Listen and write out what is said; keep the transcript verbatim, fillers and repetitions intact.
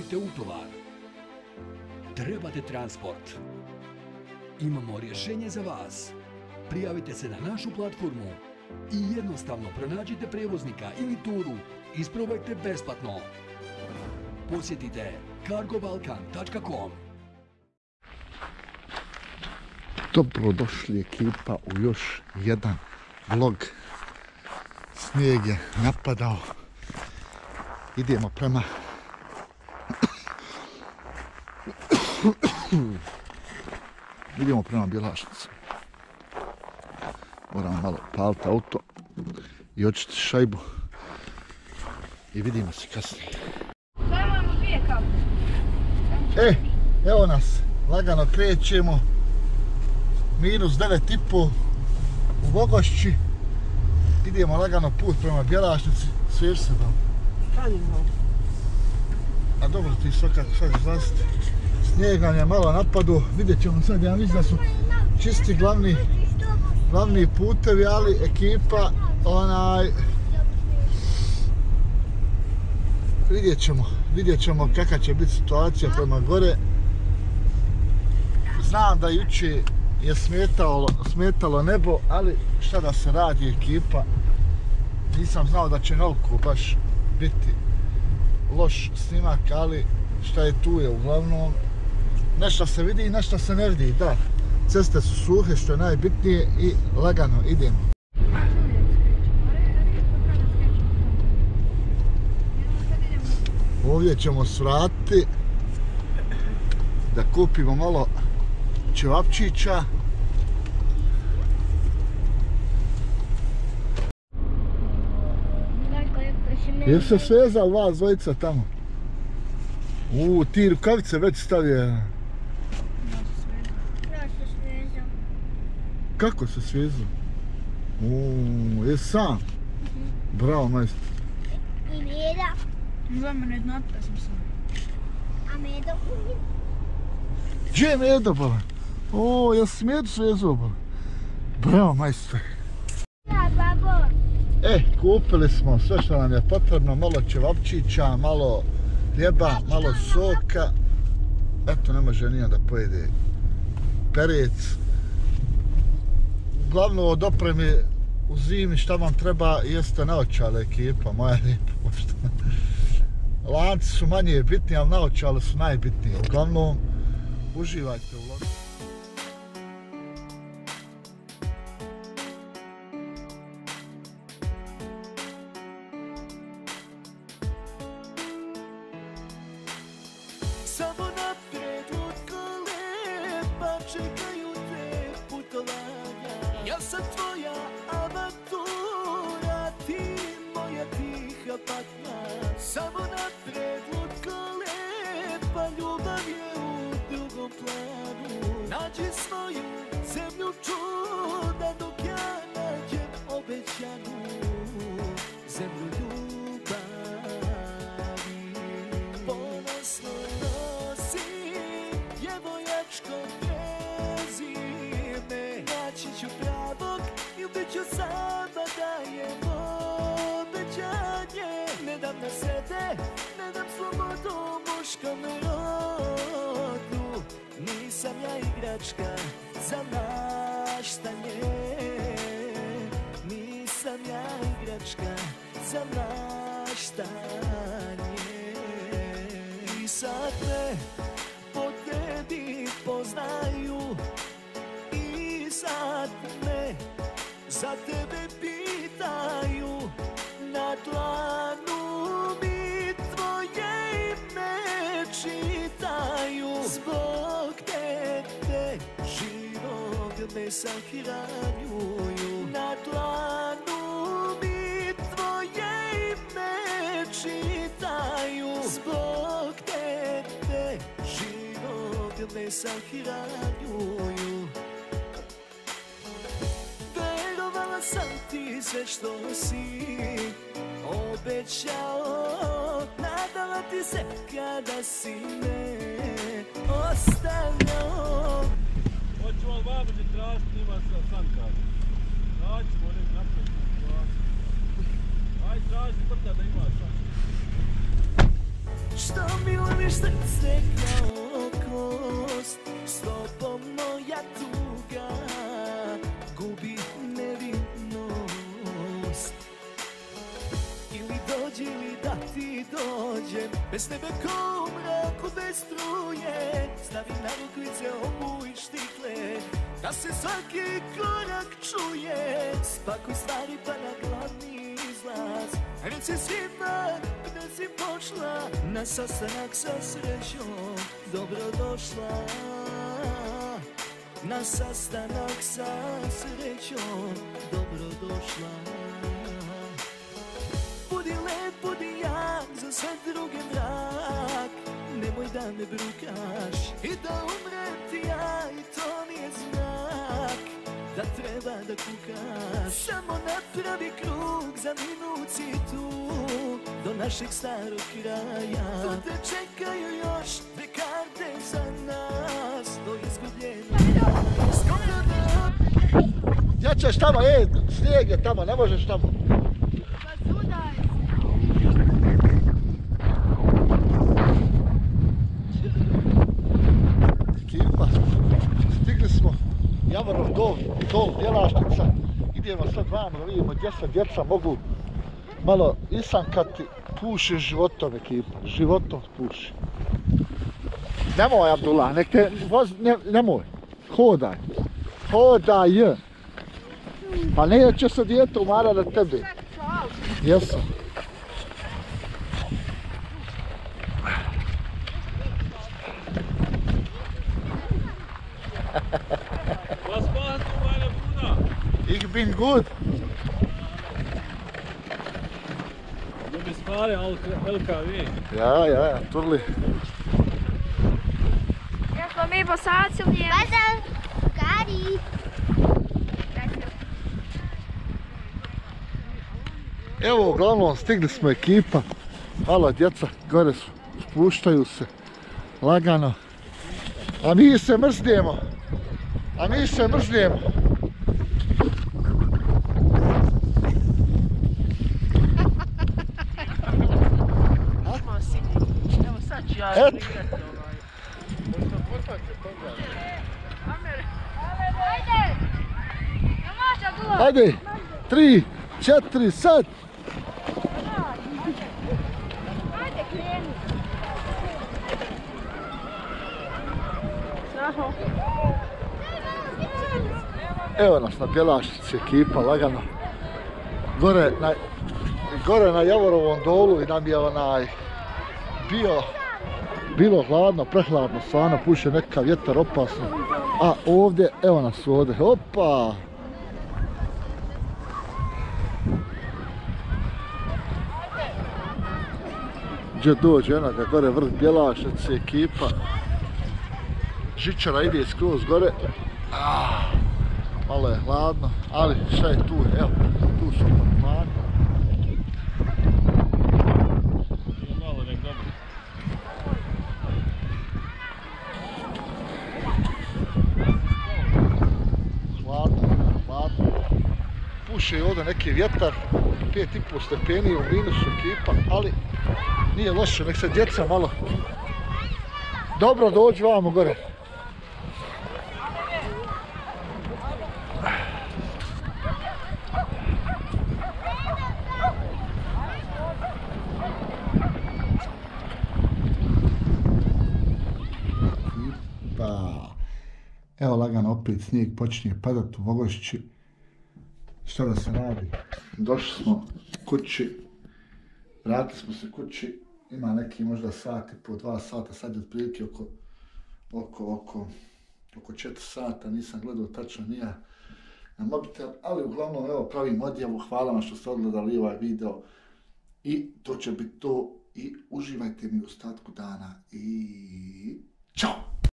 idete u tovar. Trebate transport. Imamo rješenje za vas. Prijavite se na našu platformu i jednostavno pronađite prijevoznika ili turu. Isprobajte besplatno. Posjetite cargo balkan tačka com. Dobrodošli ekipa u još jedan vlog. Snijeg je napadao. Idemo prema idemo prema Bjelašnici. Moramo malo paliti auto i očistiti šajbu i vidimo se kasnije. E, evo nas, lagano krećemo. Minus devet i pol u Bogošći. Idemo lagano put prema Bjelašnici. Sveži se vam. Hranimo. A dobro, ti svakak sad izlaziti. Snijeg nam je malo napadu. Vidjet ćemo sad, ja mislim da su čisti glavni, glavni putevi, ali ekipa, onaj... Vidjet ćemo, vidjet ćemo kakva će biti situacija prema gore. Znam da juče je smetalo, smetalo nebo, ali šta da se radi ekipa. Nisam znao da će naoko baš biti loš snimak, ali šta je tu je uglavnom. Nešto se vidi i nešto se ne vidi, da. Ceste su suhe, što je najbitnije, i lagano idemo. Ovdje ćemo svratiti da kupimo malo ćevapčića. Jel se svezao vas dvojica tamo? Uuu, ti rukavice već stavio. Ja se svezao. Kako se svezao? Uuu, je sam? Bravo, majstor. I Meda. Za mene napao sam sam. A Medo? Gdje je Medo, bala? O, jel si Medu svezao, bala? Bravo, majstor. Ja, babo. E, kupili smo sve što nam je potrebno, malo ćevapčića, malo hljeba, malo soka. Eto, ne može nija da pojede perec. Uglavnom od opreme u zimi šta vam treba jeste naočale, ekipa moja lijepa. Lanci su manje bitni, ali naočale su najbitnije. Uglavnom, uživajte u vlogu. Samo napred od koleba čekaju te putovanja. Ja sam tvoja avantura, ti moja tiha patnja. Samo napred od koleba, ljubav je u drugom planu. Nađi svoju zemlju čuda dok ja nađem obećanu zemlju ljubavi. Ponosno naći ću pravog i bit ću sama, dajem obećanje. Ne dam na sebe, ne dam slobodu muškom rodu. Nisam ja igračka za maštanje. Nisam ja igračka za maštanje. I sad me po tebi poznaju, sad me za tebe pitaju. Na dlanu mi tvoje ime čitaju. Zbog tebe živog me sahranjuju. Na dlanu mi tvoje ime čitaju. Zbog tebe živog me sahranjuju. Sam ti sve što si obećao, nadala ti se kada si me ostavljao. Hoću vam babuđe tražiti, ima sa sankar. Naćemo nek napraviti. Aj traži brda da ima sankar. Što mi loviš srce kao kost, s tobom moja tuga gubi nevinnost. Ili dođi ili da ti dođem, bez tebe ko u mraku bez struje. Stavi na rukvice, obuj štikle, da se svaki korak čuje. Spakuj stvari pa na glavni izlaz, reci svima gde si pošla. Na sastanak sa srećom dobrodošla. Na sastanak sa srećom dobrodošla. Budi lep, budi jak, za sve druge mrak. Nemoj da me brukaš i da umrem ti ja, i to nije znak da treba da kukaš. Samo napravi krug za minut si tu, do našeg starog kraja. Tu te čekaju još dve karte za nas, do izgubljenog skoro da... Gdje ćeš tamo, ej, snijeg je tamo, ne možeš tamo. Ekipa, stigli smo Javorov dol, dol Bjelaštica. Idemo sad vamo da vidimo gdje se djeca mogu malo isankati. Puši životom, ekipa, životom puši. Nemoj, Abdullah, nek te voz, ne, nemoj, hodaj, hodaj. Pa neće se dijete umara na tebe. Jesam. Was machst du, meine Bruder? Ich bin gut. Du bist Fahrer L K W. Ja, ja, turli. Jesmo mi bosaci ili je? Pozdrav, Kari. Evo, uglavnom, stigli smo ekipa. Malo djeca gore su, spuštaju se lagano. A mi se mrznijemo. A mi se mrznijemo. Evo sad ću ja Et. igrati ovaj. Ajde, tri, četiri, sad. Ajde, kreni. Saho. Evo nas na Bjelašnici ekipa, lagano. Gore na, gore na Javorovom dolu i nam je onaj bio, bilo hladno, prehladno, stvarno puše neka vjetar opasno. A ovdje, evo nas ovdje, opa! Gdje dođe, eno ga gore vrh Bjelašnice ekipa. Žičara ide skroz gore. Ah, malo je hladno, ali šta je tu, evo, tu su apartmani. Malo nek dobro. Hladno, hladno. Puše ovdje neki vjetar, pet i pol stepeni u minusu ekipa, ali nije loše, nek se djeca malo dobro dođi vamo gore. Evo lagano opet snijeg počinje padat u Vogošći. Što da se radi? Došli smo kući, vratili smo se kući, ima neki možda sat i po dva sata, sad je otprilike oko, oko, oko, oko četiri sata, nisam gledao tačno nija na mobitel, ali uglavnom evo pravim odjavu, hvala vam što ste odgledali ovaj video i to će biti to i uživajte mi u ostatku dana i čao!